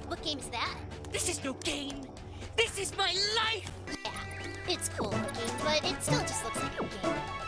What game is that? This is no game. This is my life! Yeah, it's cool looking, but it still just looks like a game.